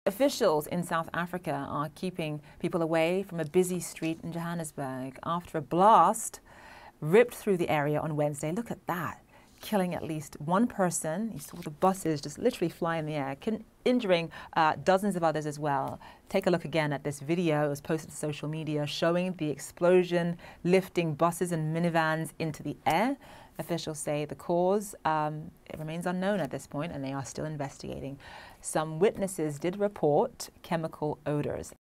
Officials in South Africa are keeping people away from a busy street in Johannesburg after a blast ripped through the area on Wednesday. Look at that, killing at least one person. You saw the buses just literally fly in the air, injuring dozens of others as well. Take a look again at this video. It was posted to social media showing the explosion lifting buses and minivans into the air. Officials say the cause it remains unknown at this point, and they are still investigating. Some witnesses did report chemical odors.